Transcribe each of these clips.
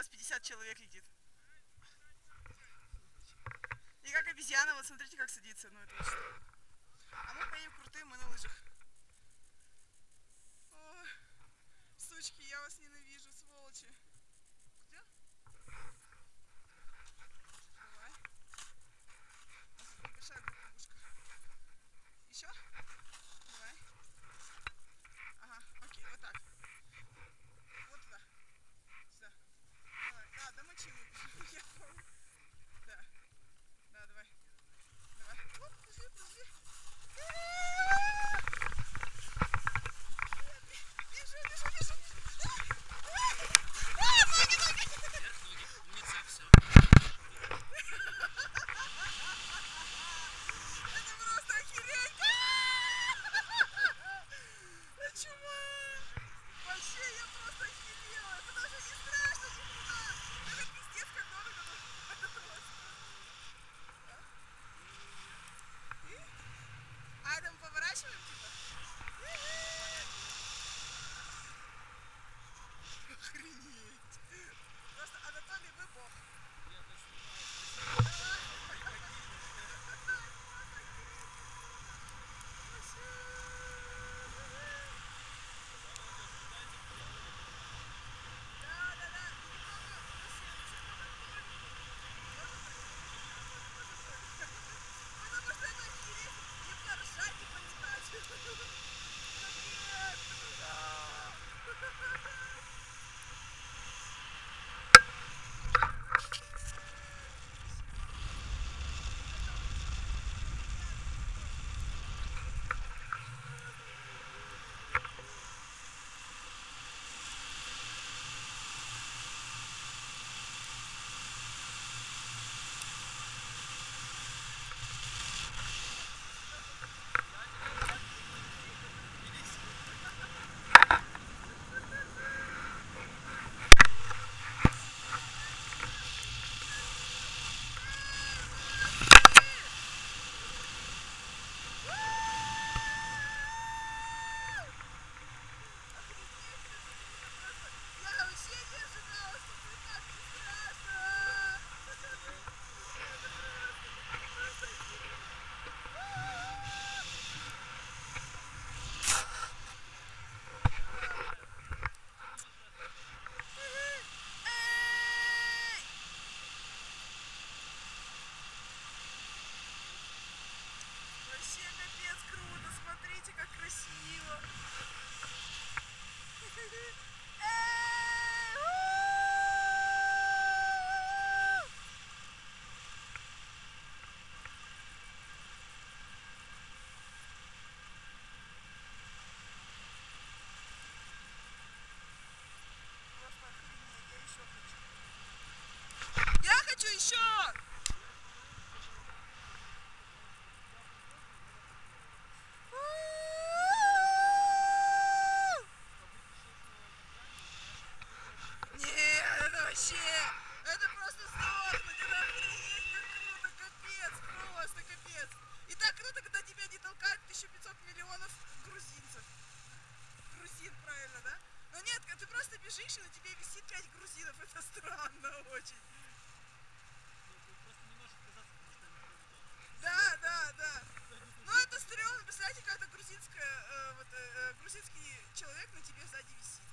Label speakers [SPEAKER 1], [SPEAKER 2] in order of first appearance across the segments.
[SPEAKER 1] вас 50 человек летит. И как обезьяна, вот смотрите, как садится. Ну, это очень... А мы поедем крутые, мы на лыжах. Ой, сучки, я вас ненавижу, сволочи. Где? Давай. Большая группа. Еще? Давай. Ага, окей, вот так. Вот туда. Сюда. Давай. Да, домочи мы. Я помню. Да. Да, давай. Давай. Оп, подожди, подожди. Бежу, бежу, бежу. Ноги, ноги.
[SPEAKER 2] Умница, все.
[SPEAKER 1] Это просто охереть. Чума. Вообще, я просто охерела. Это даже не страшно никуда. Это пиздец, как дорого. А там поворачиваем, типа? Охренеть. Просто Анатолий, вы бог. Вообще капец круто, смотрите, как красиво. Просто охренеть, я хочу еще! Нет, это вообще, это просто сдохнуть, это охренеть, как круто, капец, просто капец. И так круто, когда тебя не толкают 1500 миллионов грузинцев. Грузин, правильно, да? Но нет, ты просто бежишь, и на тебе висит 5 грузинов, это странно очень. Да, да, да. Ну это стрёмно, представляете, когда грузинская, грузинский человек на тебе сзади висит.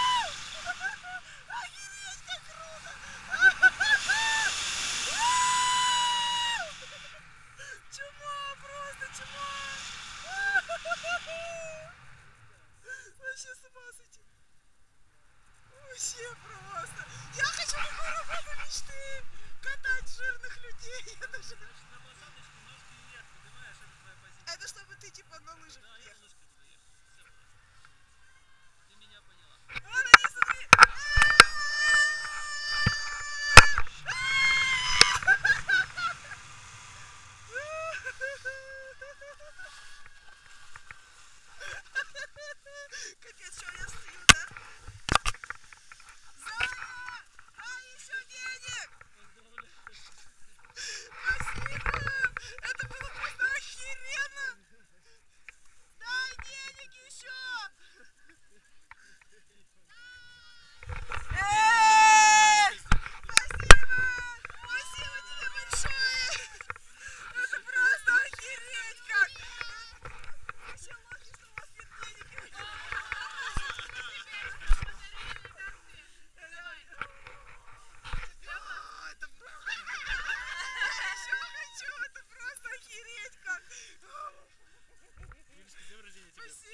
[SPEAKER 1] Охереть, как круто!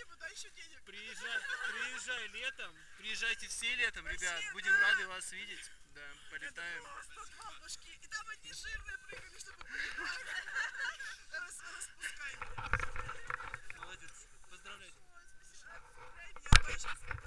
[SPEAKER 1] Спасибо, дай еще денег.
[SPEAKER 3] Приезжай летом, приезжайте все летом, ребят,
[SPEAKER 1] Вообще,
[SPEAKER 3] будем
[SPEAKER 1] да.
[SPEAKER 3] рады вас видеть, да, полетаем.
[SPEAKER 1] Просто бабушки. И там одни жирные прыгали, чтобы понимать. Распускай меня.
[SPEAKER 3] Молодец, поздравляю.
[SPEAKER 1] Ой, спасибо. Отправляй меня, а то я сейчас